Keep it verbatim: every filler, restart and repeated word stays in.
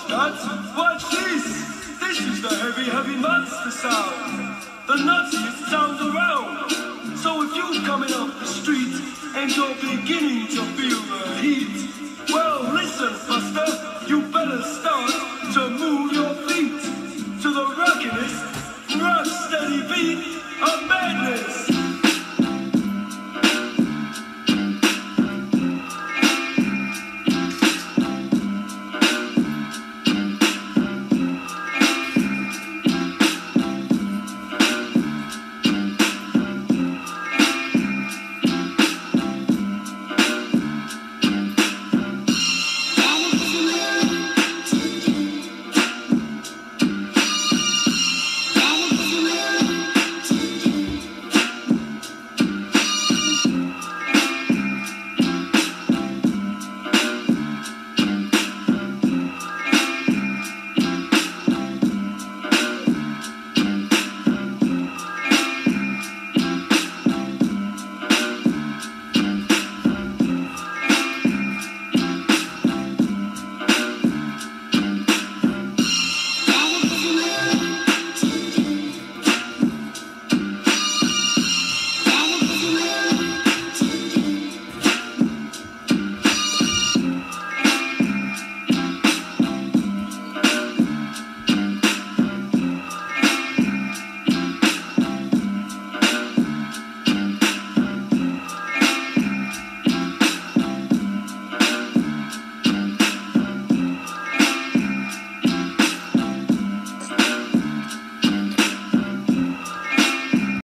that? Watch this! This is the heavy, heavy monster sound. The nutsiest sound around. So if you're coming off the street and you're beginning to feel the heat, well, listen, Buster, you better start